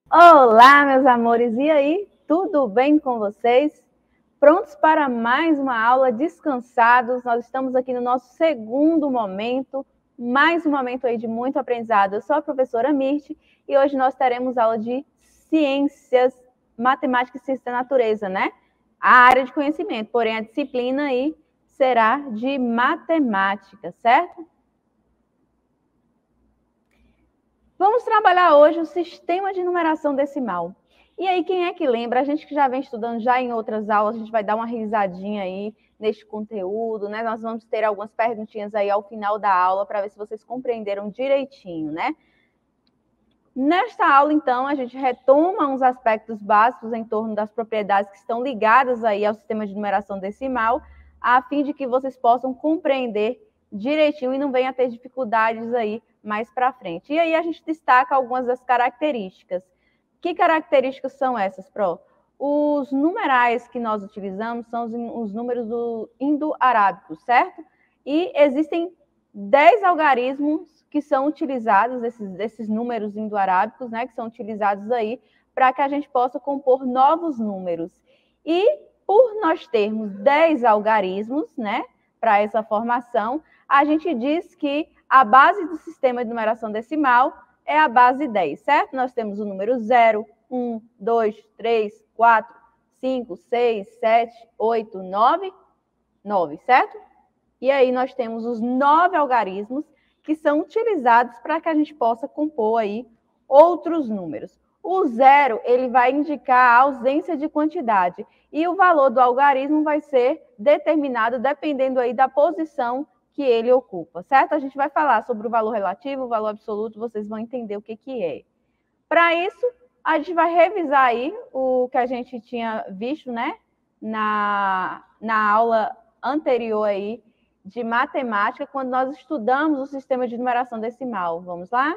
Olá, meus amores! E aí, tudo bem com vocês? Prontos para mais uma aula, descansados? Nós estamos aqui no nosso segundo momento, mais um momento aí de muito aprendizado. Eu sou a professora Mirth e hoje nós teremos aula de ciências, matemática e ciência da natureza, né? A área de conhecimento, porém a disciplina aí será de matemática, certo? Vamos trabalhar hoje o sistema de numeração decimal. E aí, quem é que lembra? A gente que já vem estudando já em outras aulas, a gente vai dar uma risadinha aí neste conteúdo, né? Nós vamos ter algumas perguntinhas aí ao final da aula para ver se vocês compreenderam direitinho, né? Nesta aula, então, a gente retoma uns aspectos básicos em torno das propriedades que estão ligadas aí ao sistema de numeração decimal, a fim de que vocês possam compreender direitinho e não venham a ter dificuldades aí mais para frente. E aí a gente destaca algumas das características. Que características são essas, Pro? Os numerais que nós utilizamos são os números do indo-arábico, certo? E existem 10 algarismos que são utilizados, esses números indo-arábicos, né, que são utilizados aí para que a gente possa compor novos números. E por nós termos 10 algarismos, né, para essa formação, a gente diz que a base do sistema de numeração decimal é a base 10, certo? Nós temos o número 0, 1, 2, 3, 4, 5, 6, 7, 8, 9, 9, certo? E aí nós temos os 9 algarismos que são utilizados para que a gente possa compor aí outros números. O 0, ele vai indicar a ausência de quantidade e o valor do algarismo vai ser determinado dependendo aí da posição que ele ocupa, certo? A gente vai falar sobre o valor relativo, o valor absoluto, vocês vão entender o que é. Para isso, a gente vai revisar aí o que a gente tinha visto, né, na aula anterior aí de matemática, quando nós estudamos o sistema de numeração decimal. Vamos lá?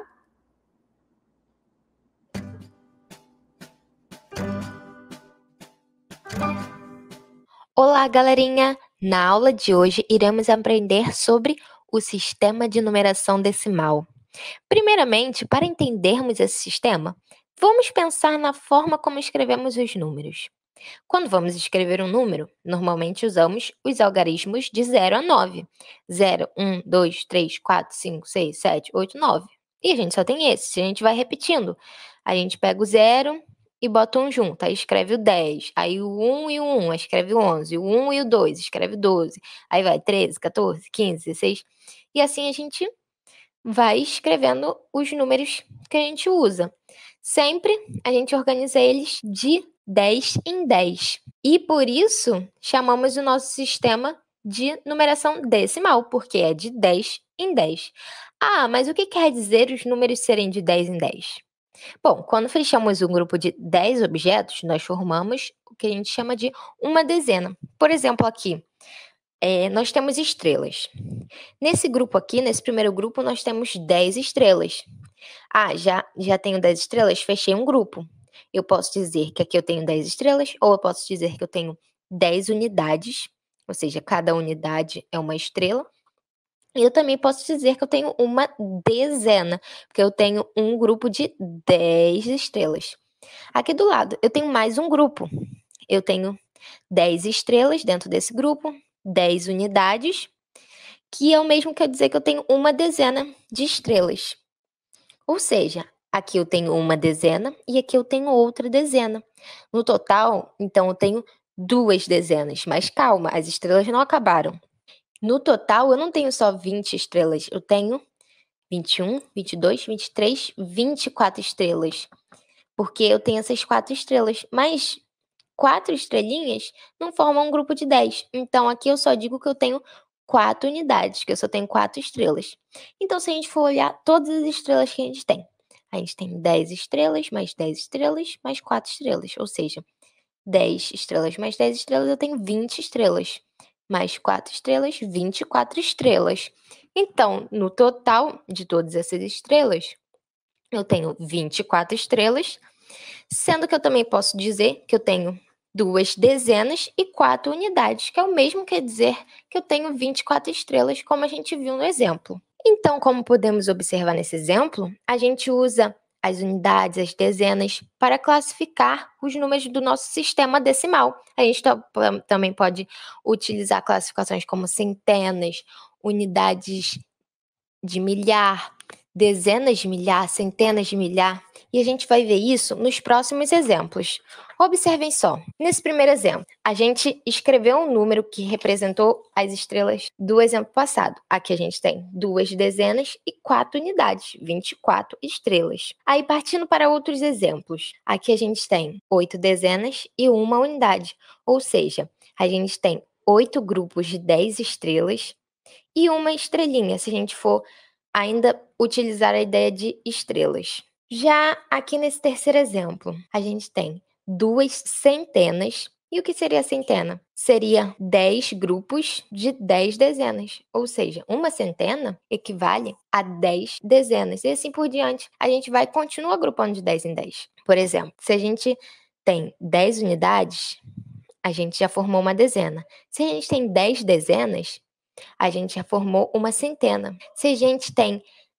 Olá, galerinha! Na aula de hoje, iremos aprender sobre o sistema de numeração decimal. Primeiramente, para entendermos esse sistema, vamos pensar na forma como escrevemos os números. Quando vamos escrever um número, normalmente usamos os algarismos de 0 a 9. 0, 1, 2, 3, 4, 5, 6, 7, 8, 9. E a gente só tem esse. A gente vai repetindo. A gente pega o 0 e bota um junto. Aí escreve o 10. Aí o 1 e o 1, aí escreve o 11. O 1 e o 2, escreve o 12. Aí vai 13, 14, 15, 16. E assim a gente vai escrevendo os números que a gente usa. Sempre a gente organiza eles de 10 em 10. E por isso chamamos o nosso sistema de numeração decimal, porque é de 10 em 10. Ah, mas o que quer dizer os números serem de 10 em 10? Bom, quando fechamos um grupo de 10 objetos, nós formamos o que a gente chama de uma dezena. Por exemplo, aqui, nós temos estrelas. Nesse grupo aqui, nesse primeiro grupo, nós temos 10 estrelas. Ah, já tenho 10 estrelas? Fechei um grupo. Eu posso dizer que aqui eu tenho 10 estrelas, ou eu posso dizer que eu tenho 10 unidades, ou seja, cada unidade é uma estrela. E eu também posso dizer que eu tenho uma dezena, porque eu tenho um grupo de 10 estrelas. Aqui do lado, eu tenho mais um grupo. Eu tenho 10 estrelas dentro desse grupo, 10 unidades, que é o mesmo que eu dizer que eu tenho uma dezena de estrelas. Ou seja, aqui eu tenho uma dezena e aqui eu tenho outra dezena. No total, então, eu tenho 2 dezenas. Mas calma, as estrelas não acabaram. No total, eu não tenho só 20 estrelas, eu tenho 21, 22, 23, 24 estrelas. Porque eu tenho essas 4 estrelas, mas 4 estrelinhas não formam um grupo de 10. Então, aqui eu só digo que eu tenho 4 unidades, que eu só tenho 4 estrelas. Então, se a gente for olhar todas as estrelas que a gente tem 10 estrelas, mais 10 estrelas, mais 4 estrelas. Ou seja, 10 estrelas mais 10 estrelas, eu tenho 20 estrelas. Mais 4 estrelas, 24 estrelas. Então, no total de todas essas estrelas, eu tenho 24 estrelas, sendo que eu também posso dizer que eu tenho 2 dezenas e 4 unidades, que é o mesmo que dizer que eu tenho 24 estrelas, como a gente viu no exemplo. Então, como podemos observar nesse exemplo, a gente usa as unidades, as dezenas, para classificar os números do nosso sistema decimal. A gente também pode utilizar classificações como centenas, unidades de milhar, dezenas de milhar, centenas de milhar, e a gente vai ver isso nos próximos exemplos. Observem só, nesse primeiro exemplo, a gente escreveu um número que representou as estrelas do exemplo passado. Aqui a gente tem 2 dezenas e 4 unidades, 24 estrelas. Aí, partindo para outros exemplos, aqui a gente tem 8 dezenas e 1 unidade, ou seja, a gente tem 8 grupos de 10 estrelas e uma estrelinha, se a gente for ainda utilizar a ideia de estrelas. Já aqui nesse terceiro exemplo, a gente tem 2 centenas. E o que seria a centena? Seria 10 grupos de 10 dezenas. Ou seja, uma centena equivale a 10 dezenas. E assim por diante, a gente vai continuar agrupando de 10 em 10. Por exemplo, se a gente tem 10 unidades, a gente já formou uma dezena. Se a gente tem 10 dezenas, a gente já formou uma centena. Se a gente tem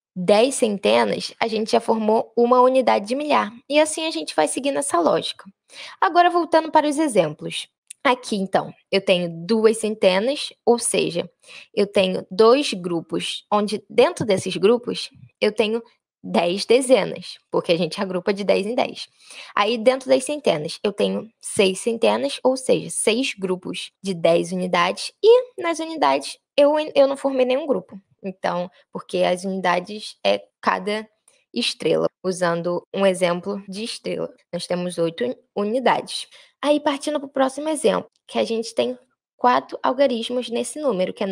10 centenas, a gente já formou uma unidade de milhar. E assim a gente vai seguindo essa lógica. Agora, voltando para os exemplos. Aqui, então, eu tenho 2 centenas, ou seja, eu tenho 2 grupos, onde dentro desses grupos eu tenho 10 dezenas, porque a gente agrupa de 10 em 10. Aí, dentro das centenas, eu tenho 6 centenas, ou seja, 6 grupos de 10 unidades, e nas unidades eu não formei nenhum grupo. Então, porque as unidades é cada estrela. Usando um exemplo de estrela, nós temos 8 unidades. Aí, partindo para o próximo exemplo, que a gente tem 4 algarismos nesse número, que é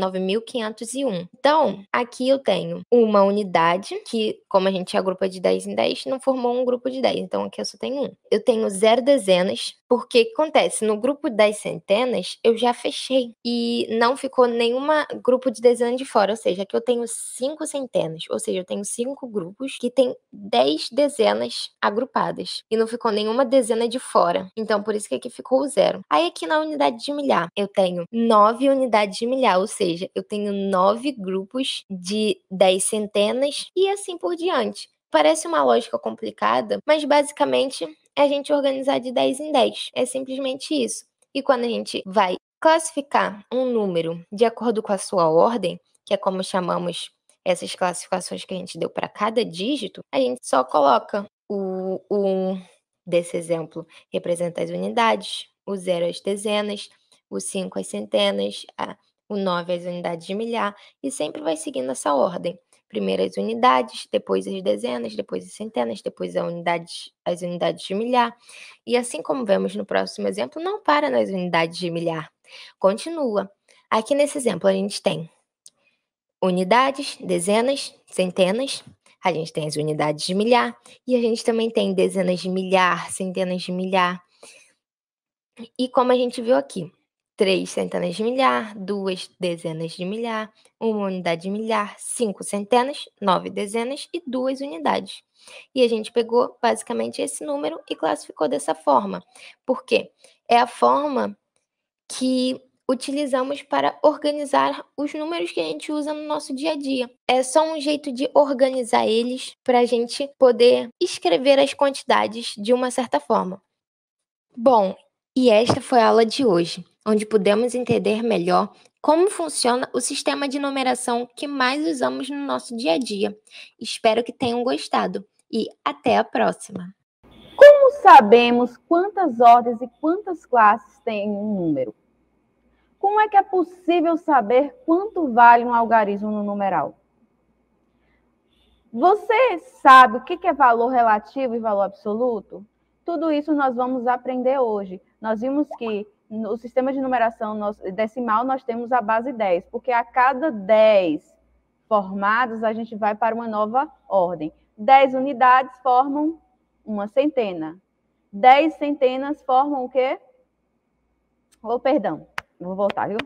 9.501. Então, aqui eu tenho uma unidade, que, como a gente agrupa de 10 em 10, não formou um grupo de 10. Então, aqui eu só tenho 1. Eu tenho 0 dezenas, porque o que acontece? No grupo das centenas, eu já fechei. E não ficou nenhum grupo de dezena de fora. Ou seja, aqui eu tenho 5 centenas. Ou seja, eu tenho 5 grupos que tem 10 dezenas agrupadas. E não ficou nenhuma dezena de fora. Então, por isso que aqui ficou o 0. Aí, aqui na unidade de milhar, eu tenho 9 unidades de milhar, ou seja, eu tenho 9 grupos de 10 centenas e assim por diante. Parece uma lógica complicada, mas basicamente é a gente organizar de 10 em 10. É simplesmente isso. E quando a gente vai classificar um número de acordo com a sua ordem, que é como chamamos essas classificações que a gente deu para cada dígito, a gente só coloca o 1 desse exemplo representa as unidades, o 0 as dezenas, o 5 as centenas, o 9 as unidades de milhar, e sempre vai seguindo essa ordem. Primeiro as unidades, depois as dezenas, depois as centenas, depois as unidades de milhar. E assim como vemos no próximo exemplo, não para nas unidades de milhar, continua. Aqui nesse exemplo a gente tem unidades, dezenas, centenas, a gente tem as unidades de milhar, e a gente também tem dezenas de milhar, centenas de milhar. E como a gente viu aqui, 3 centenas de milhar, 2 dezenas de milhar, 1 unidade de milhar, 5 centenas, 9 dezenas e 2 unidades. E a gente pegou basicamente esse número e classificou dessa forma. Por quê? É a forma que utilizamos para organizar os números que a gente usa no nosso dia a dia. É só um jeito de organizar eles para a gente poder escrever as quantidades de uma certa forma. Bom, e esta foi a aula de hoje, onde pudemos entender melhor como funciona o sistema de numeração que mais usamos no nosso dia a dia. Espero que tenham gostado e até a próxima! Como sabemos quantas ordens e quantas classes tem um número? Como é que é possível saber quanto vale um algarismo no numeral? Você sabe o que é valor relativo e valor absoluto? Tudo isso nós vamos aprender hoje. Nós vimos que no sistema de numeração decimal nós temos a base 10, porque a cada 10 formados a gente vai para uma nova ordem. 10 unidades formam uma centena. 10 centenas formam o quê? Oh, perdão, vou voltar, viu?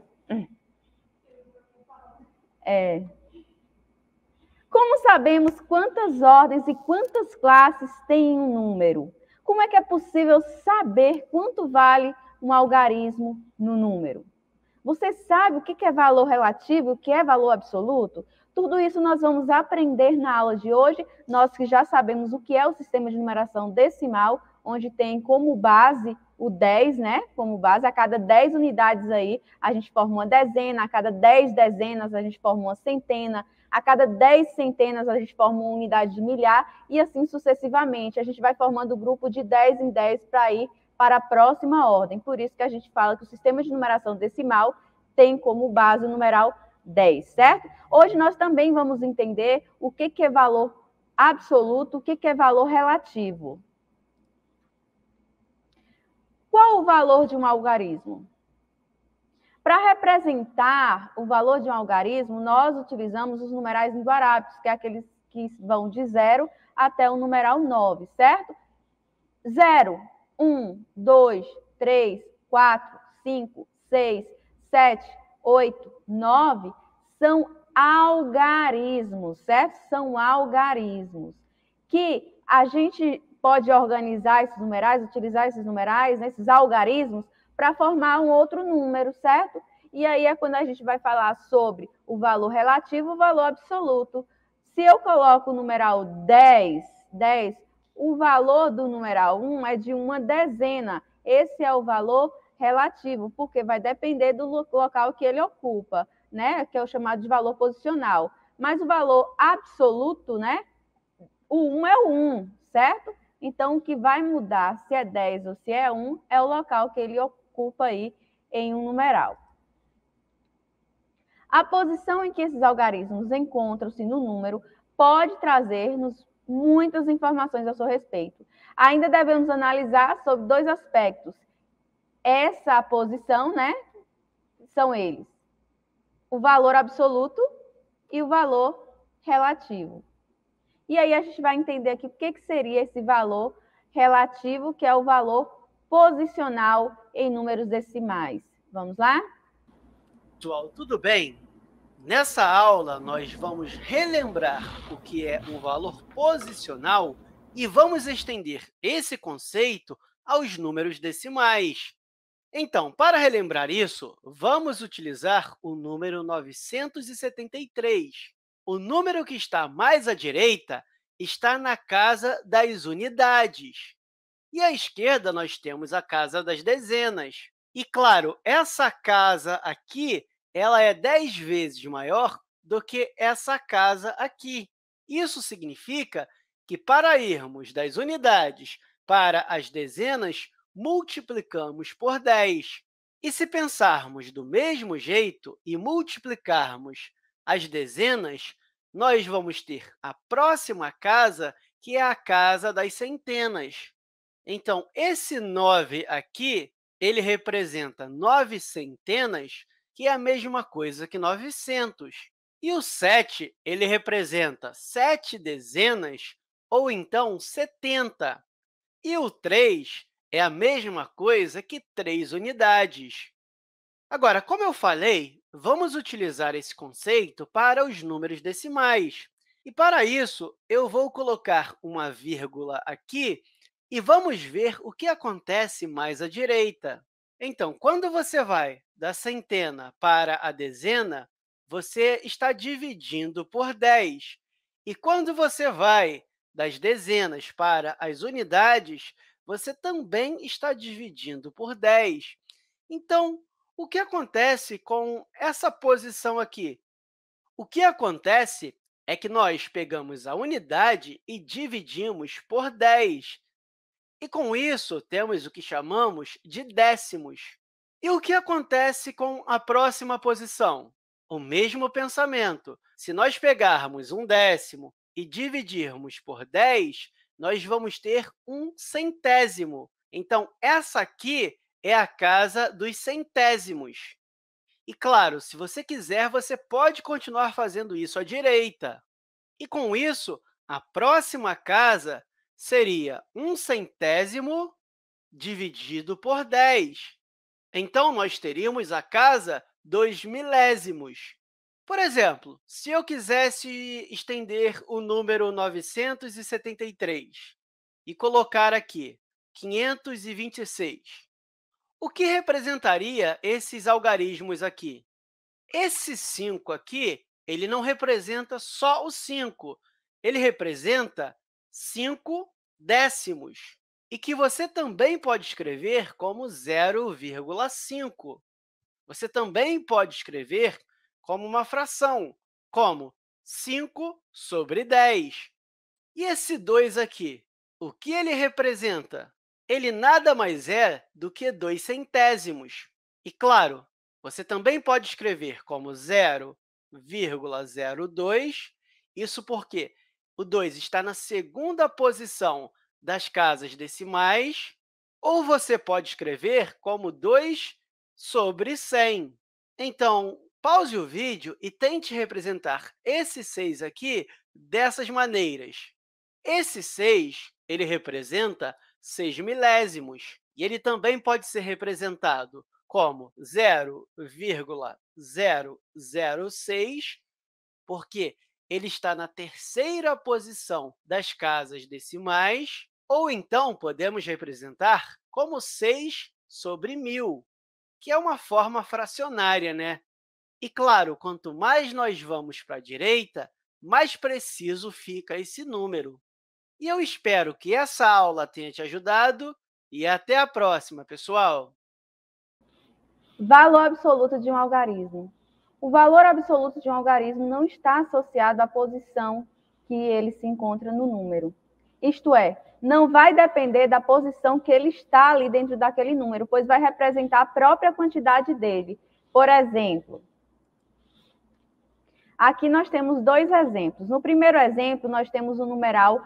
Como sabemos quantas ordens e quantas classes tem um número? Como é que é possível saber quanto vale um algarismo no número? Você sabe o que é valor relativo e o que é valor absoluto? Tudo isso nós vamos aprender na aula de hoje, nós que já sabemos o que é o sistema de numeração decimal, onde tem como base o 10, né? Como base, a cada 10 unidades aí, a gente forma uma dezena, a cada 10 dezenas, a gente forma uma centena, a cada 10 centenas, a gente forma uma unidade de milhar, e assim sucessivamente. A gente vai formando o grupo de 10 em 10 para ir para a próxima ordem. Por isso que a gente fala que o sistema de numeração decimal tem como base o numeral 10, certo? Hoje nós também vamos entender o que é valor absoluto, o que é valor relativo. Qual o valor de um algarismo? Para representar o valor de um algarismo, nós utilizamos os numerais inguarábios, que é aqueles que vão de 0 até o numeral 9, certo? 0, 1, 2, 3, 4, 5, 6, 7, 8, 9 são algarismos, certo? São algarismos que a gente pode organizar esses numerais, utilizar esses numerais, né, esses algarismos, para formar um outro número, certo? E aí é quando a gente vai falar sobre o valor relativo e o valor absoluto. Se eu coloco o numeral 10, o valor do numeral 1 é de uma dezena. Esse é o valor relativo, porque vai depender do local que ele ocupa, né? Que é o chamado de valor posicional. Mas o valor absoluto, né? O 1 é o 1, certo? Então, o que vai mudar se é 10 ou se é 1 é o local que ele ocupa aí em um numeral. A posição em que esses algarismos encontram-se no número pode trazer-nos muitas informações a seu respeito. Ainda devemos analisar sobre dois aspectos. Essa posição, né? São eles: o valor absoluto e o valor relativo. E aí a gente vai entender aqui o que seria esse valor relativo, que é o valor posicional em números decimais. Vamos lá? Pessoal, tudo bem? Nessa aula, nós vamos relembrar o que é um valor posicional e vamos estender esse conceito aos números decimais. Então, para relembrar isso, vamos utilizar o número 973. O número que está mais à direita está na casa das unidades. E à esquerda, nós temos a casa das dezenas. E, claro, essa casa aqui ela é 10 vezes maior do que essa casa aqui. Isso significa que, para irmos das unidades para as dezenas, multiplicamos por 10. E se pensarmos do mesmo jeito e multiplicarmos as dezenas, nós vamos ter a próxima casa, que é a casa das centenas. Então, esse 9 aqui, ele representa 9 centenas, que é a mesma coisa que 900. E o 7, ele representa 7 dezenas, ou então 70. E o 3 é a mesma coisa que 3 unidades. Agora, como eu falei, vamos utilizar esse conceito para os números decimais. E, para isso, eu vou colocar uma vírgula aqui e vamos ver o que acontece mais à direita. Então, quando você vai da centena para a dezena, você está dividindo por 10. E quando você vai das dezenas para as unidades, você também está dividindo por 10. Então, o que acontece com essa posição aqui? O que acontece é que nós pegamos a unidade e dividimos por 10. E, com isso, temos o que chamamos de décimos. E o que acontece com a próxima posição? O mesmo pensamento. Se nós pegarmos um décimo e dividirmos por 10, nós vamos ter um centésimo. Então, essa aqui é a casa dos centésimos. E, claro, se você quiser, você pode continuar fazendo isso à direita. E, com isso, a próxima casa seria um centésimo dividido por 10. Então, nós teríamos a casa dos milésimos. Por exemplo, se eu quisesse estender o número 973 e colocar aqui 526, o que representaria esses algarismos aqui? Esse 5 aqui ele não representa só o 5, ele representa 5 décimos, e que você também pode escrever como 0,5. Você também pode escrever como uma fração, como 5 sobre 10. E esse 2 aqui, o que ele representa? Ele nada mais é do que 2 centésimos. E, claro, você também pode escrever como 0,02, isso porque o 2 está na segunda posição das casas decimais, ou você pode escrever como 2 sobre 100. Então, pause o vídeo e tente representar esse 6 aqui dessas maneiras. Esse 6 ele representa 6 milésimos, e ele também pode ser representado como 0,006, porque ele está na terceira posição das casas decimais, ou então podemos representar como 6 sobre 1000, que é uma forma fracionária, né? E, claro, quanto mais nós vamos para a direita, mais preciso fica esse número. E eu espero que essa aula tenha te ajudado e até a próxima, pessoal! Valor absoluto de um algarismo. O valor absoluto de um algarismo não está associado à posição que ele se encontra no número. Isto é, não vai depender da posição que ele está ali dentro daquele número, pois vai representar a própria quantidade dele. Por exemplo, aqui nós temos dois exemplos. No primeiro exemplo, nós temos o numeral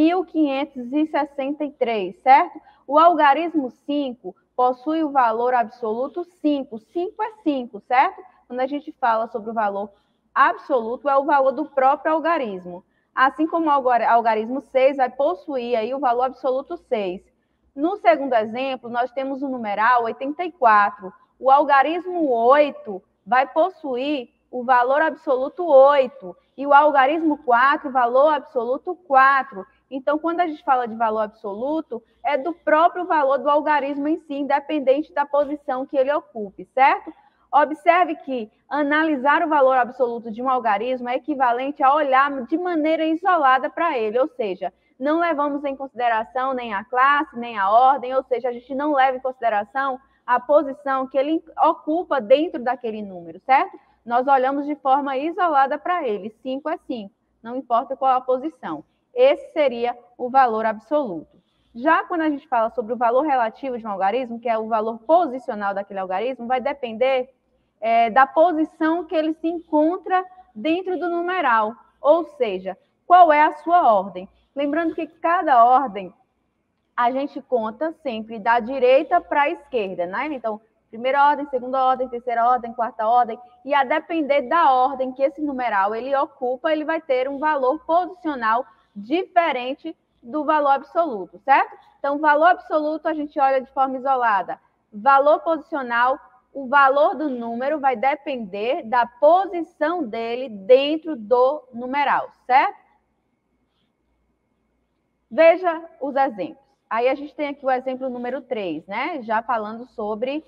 1563, certo? O algarismo 5 possui o valor absoluto 5. 5 é 5, certo? Quando a gente fala sobre o valor absoluto, é o valor do próprio algarismo. Assim como o algarismo 6 vai possuir aí o valor absoluto 6. No segundo exemplo, nós temos o numeral 84. O algarismo 8 vai possuir o valor absoluto 8, e o algarismo 4, o valor absoluto 4. Então, quando a gente fala de valor absoluto, é do próprio valor do algarismo em si, independente da posição que ele ocupe, certo? Observe que analisar o valor absoluto de um algarismo é equivalente a olhar de maneira isolada para ele, ou seja, não levamos em consideração nem a classe, nem a ordem, ou seja, a gente não leva em consideração a posição que ele ocupa dentro daquele número, certo? Nós olhamos de forma isolada para ele. 5 é 5, não importa qual a posição. Esse seria o valor absoluto. Já quando a gente fala sobre o valor relativo de um algarismo, que é o valor posicional daquele algarismo, vai depender da posição que ele se encontra dentro do numeral, ou seja, qual é a sua ordem. Lembrando que cada ordem a gente conta sempre da direita para a esquerda, né? Então, primeira ordem, segunda ordem, terceira ordem, quarta ordem, e a depender da ordem que esse numeral ele ocupa, ele vai ter um valor posicional diferente do valor absoluto, certo? Então, valor absoluto a gente olha de forma isolada. Valor posicional, o valor do número vai depender da posição dele dentro do numeral, certo? Veja os exemplos. Aí a gente tem aqui o exemplo número 3, né? Já falando sobre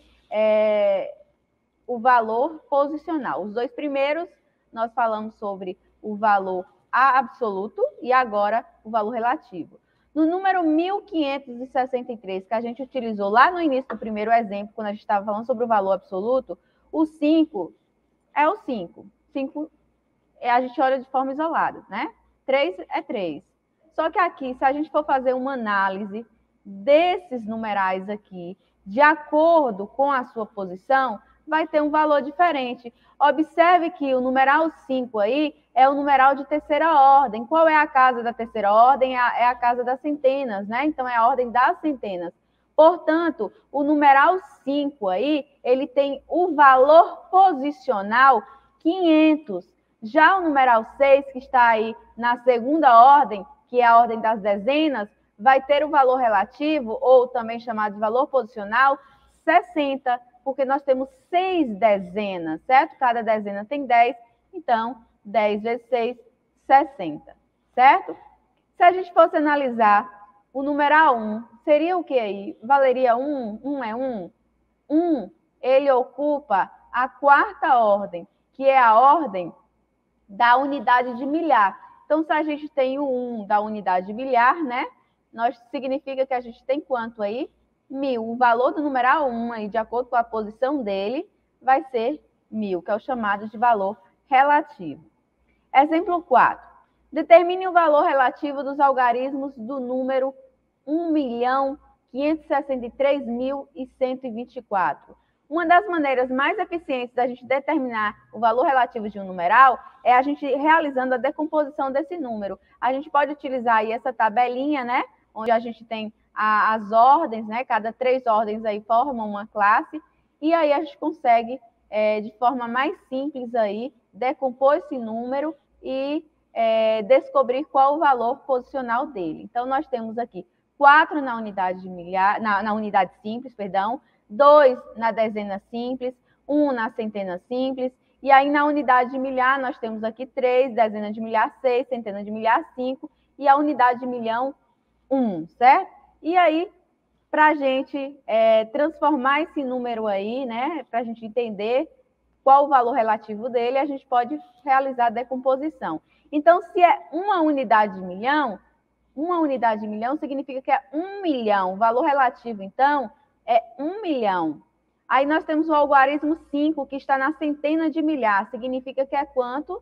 o valor posicional. Os dois primeiros, nós falamos sobre o valor absoluto e agora o valor relativo. No número 1563, que a gente utilizou lá no início do primeiro exemplo, quando a gente estava falando sobre o valor absoluto, o 5 é o 5. 5 a gente olha de forma isolada, né? 3 é 3. Só que aqui, se a gente for fazer uma análise desses numerais aqui, de acordo com a sua posição, vai ter um valor diferente. Observe que o numeral 5 aí é o numeral de terceira ordem. Qual é a casa da terceira ordem? É a casa das centenas, né? Então, é a ordem das centenas. Portanto, o numeral 5 aí, ele tem o valor posicional 500. Já o numeral 6, que está aí na segunda ordem, que é a ordem das dezenas, vai ter o valor relativo, ou também chamado de valor posicional, 60, porque nós temos 6 dezenas, certo? Cada dezena tem 10, então 10 vezes 6, 60, certo? Se a gente fosse analisar o numeral 1, seria o que aí? Valeria 1? 1 é 1? 1, ele ocupa a quarta ordem, que é a ordem da unidade de milhar. Então, se a gente tem o 1 da unidade de milhar, né? Significa que a gente tem quanto aí? 1000. O valor do numeral 1, aí, de acordo com a posição dele, vai ser 1000, que é o chamado de valor relativo. Exemplo 4. Determine o valor relativo dos algarismos do número 1.563.124. Uma das maneiras mais eficientes da gente determinar o valor relativo de um numeral é a gente realizando a decomposição desse número. A gente pode utilizar aí essa tabelinha, né? Onde a gente tem as ordens, né? Cada 3 ordens aí formam uma classe. E aí a gente consegue, de forma mais simples aí, decompor esse número e descobrir qual o valor posicional dele. Então, nós temos aqui 4 na unidade de milhar, na unidade simples, perdão, 2 na dezena simples, 1 na centena simples, e aí na unidade de milhar nós temos aqui 3, dezena de milhar 6, centena de milhar 5, e a unidade de milhão 1, certo? E aí, para a gente transformar esse número aí, né, para a gente entender qual o valor relativo dele, a gente pode realizar a decomposição. Então, se é uma unidade de milhão significa que é 1 milhão. O valor relativo, então, é 1 milhão. Aí nós temos o algarismo 5, que está na centena de milhar. Significa que é quanto?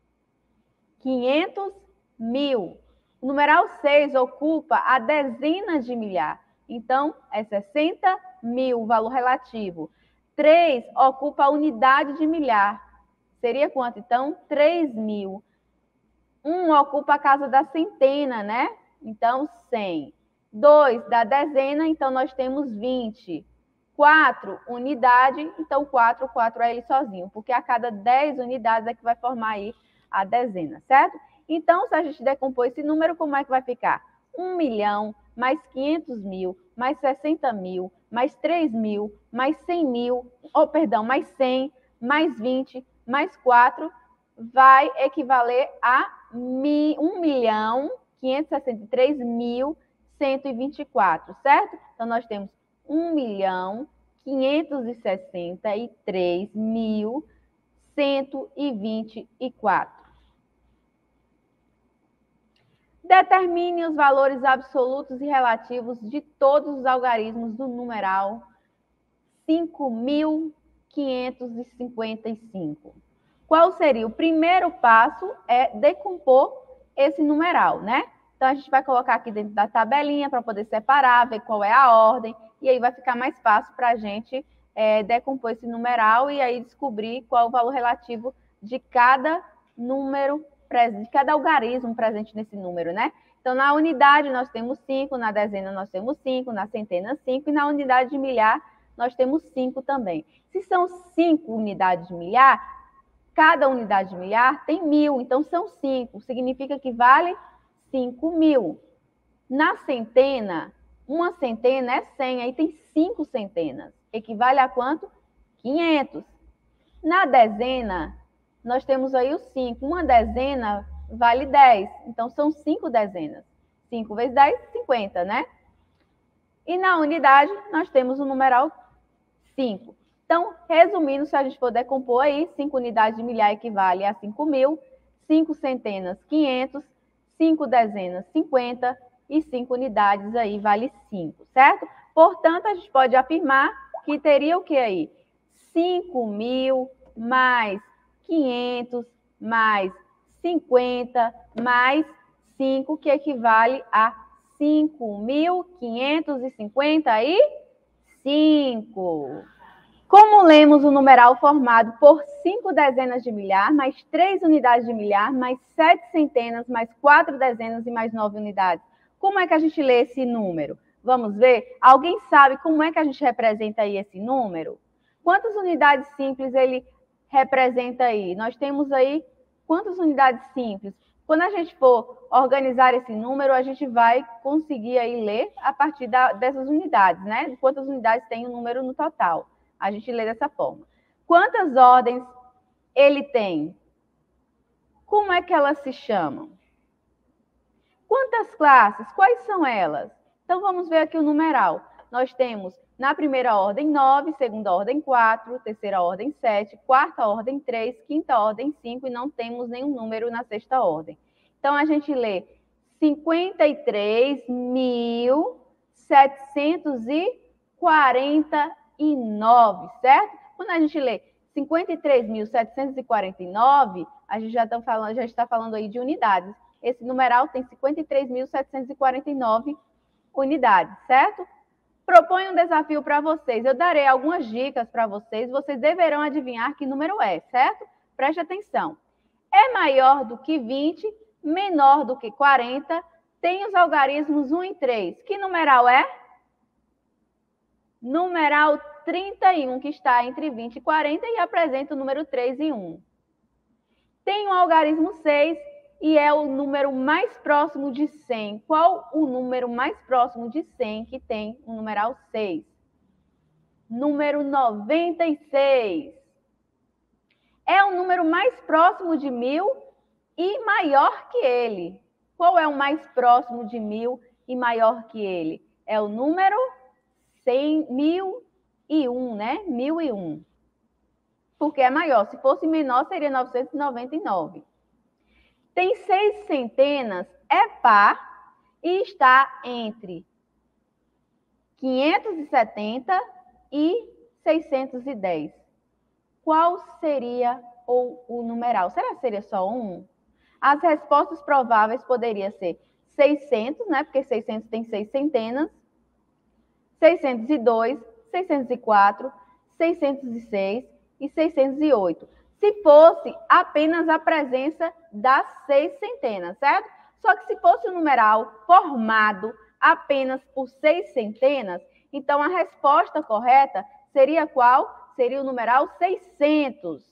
500 mil. O numeral 6 ocupa a dezena de milhar. Então, é 60 mil o valor relativo. 3 ocupa a unidade de milhar. Seria quanto, então? 3.000. 1 ocupa a casa da centena, né? Então, 100. 2 da dezena, então nós temos 20. 4, unidade, então 4 é ele sozinho, porque a cada 10 unidades é que vai formar aí a dezena, certo? Então, se a gente decompor esse número, como é que vai ficar? 1 milhão, mais 500 mil, mais 60 mil, mais 3 mil, mais 100 mil, mais 100, mais 20, mais 4, vai equivaler a 1.563.124, certo? Então, nós temos 1.563.124. Determine os valores absolutos e relativos de todos os algarismos do numeral 5.555. Qual seria? O primeiro passo é decompor esse numeral, né? Então, a gente vai colocar aqui dentro da tabelinha para poder separar, ver qual é a ordem, e aí vai ficar mais fácil para a gente decompor esse numeral e aí descobrir qual é o valor relativo de cada número presente, de cada algarismo presente nesse número, né? Então, na unidade nós temos 5, na dezena nós temos 5, na centena 5, e na unidade de milhar nós temos 5 também. Se são 5 unidades de milhar, cada unidade de milhar tem 1.000, então são 5. Significa que vale 5.000. Na centena, uma centena é 100, aí tem 5 centenas. Equivale a quanto? 500. Na dezena, nós temos aí os 5. Uma dezena vale 10, então são 5 dezenas. 5 vezes 10, 50, né? E na unidade, nós temos o numeral 5. Então, resumindo, se a gente for decompor aí, 5 unidades de milhar equivale a 5.000, 5 centenas, 500, 5 dezenas, 50 e 5 unidades aí vale 5, certo? Portanto, a gente pode afirmar que teria o que aí? 5.000 mais 500 mais 50 mais 5, que equivale a 5.555. Como lemos o numeral formado por 5 dezenas de milhar, mais 3 unidades de milhar, mais 7 centenas, mais 4 dezenas e mais 9 unidades? Como é que a gente lê esse número? Vamos ver? Alguém sabe como é que a gente representa aí esse número? Quantas unidades simples ele representa aí? Nós temos aí quantas unidades simples? Quando a gente for organizar esse número, a gente vai conseguir aí ler a partir dessas unidades, né? Quantas unidades tem o número no total? A gente lê dessa forma. Quantas ordens ele tem? Como é que elas se chamam? Quantas classes? Quais são elas? Então, vamos ver aqui o numeral. nós temos na primeira ordem 9, segunda ordem 4, terceira ordem 7, quarta ordem 3, quinta ordem 5 e não temos nenhum número na sexta ordem. Então, a gente lê 53.749, certo? Quando a gente lê 53.749, a gente já está falando aí de unidades. Esse numeral tem 53.749 unidades, certo? Proponho um desafio para vocês. Eu darei algumas dicas para vocês. Vocês deverão adivinhar que número é, certo? Preste atenção. É maior do que 20, menor do que 40, tem os algarismos 1 e 3. Que numeral é? Numeral 31, que está entre 20 e 40 e apresenta o número 3 e 1. Tem o algarismo 6 e é o número mais próximo de 100. Qual o número mais próximo de 100 que tem o numeral 6? Número 96. É o número mais próximo de 1000 e maior que ele. Qual é o mais próximo de 1000 e maior que ele? É o número 1001, né? 1001. Porque é maior. Se fosse menor, seria 999. Tem 6 centenas, é par e está entre 570 e 610. Qual seria o numeral? Será que seria só 1? As respostas prováveis poderiam ser 600, né? Porque 600 tem 6 centenas. 602, 604, 606 e 608. Se fosse apenas a presença das 6 centenas, certo? Só que se fosse um numeral formado apenas por 6 centenas, então a resposta correta seria qual? Seria o numeral 600.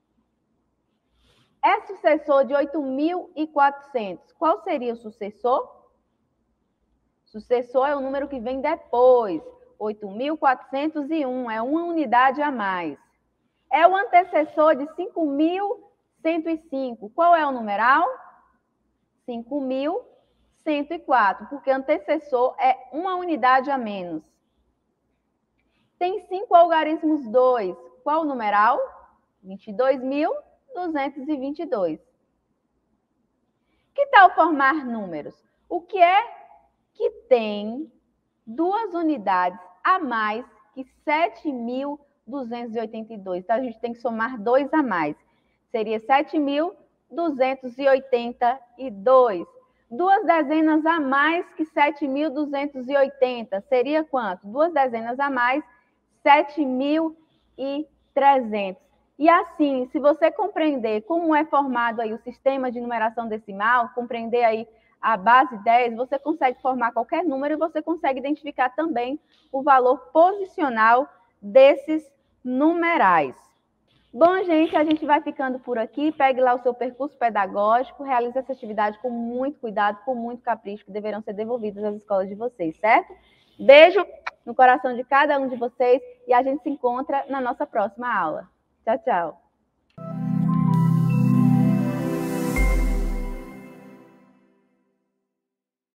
É sucessor de 8.400. Qual seria o sucessor? Sucessor é o número que vem depois. 8.401 é uma unidade a mais. É o antecessor de 5.105. Qual é o numeral? 5.104, porque antecessor é uma unidade a menos. Tem 5 algarismos 2. Qual o numeral? 22.222. Que tal formar números? O que é que tem 2 unidades a mais que 7.282? Então, a gente tem que somar 2 a mais. Seria 7.282. 2 dezenas a mais que 7.280. Seria quanto? 2 dezenas a mais, 7.300. E assim, se você compreender como é formado aí o sistema de numeração decimal, compreender aí a base 10, você consegue formar qualquer número e você consegue identificar também o valor posicional desses numerais. Bom, gente, a gente vai ficando por aqui. Pegue lá o seu percurso pedagógico, realize essa atividade com muito cuidado, com muito capricho, que deverão ser devolvidas às escolas de vocês, certo? Beijo no coração de cada um de vocês e a gente se encontra na nossa próxima aula. Tchau, tchau.